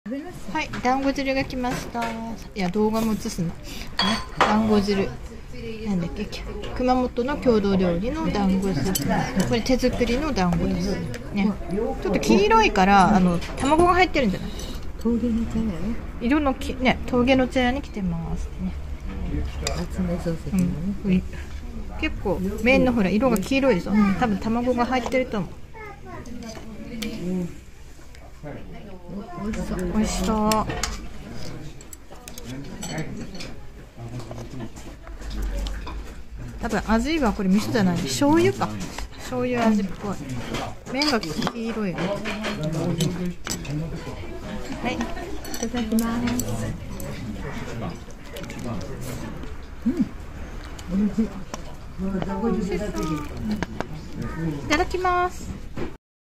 はい、団子汁が来ました。いや、動画も映すの。ね、団子汁。なんだっけ、熊本の郷土料理の団子汁。これ手作りの団子です。ね、ちょっと黄色いから、卵が入ってるんじゃない。 峠の茶屋ね。 色のね、峠の茶屋に来てますね。 厚め漱石のね。 結構麺のほら色が黄色いでしょ。多分卵が入ってると思う。美味しそう。多分味はこれ味噌じゃない、醤油か。醤油味っぽい。麺が黄色いよね。はい、いただきます。美味しそう。いただきます。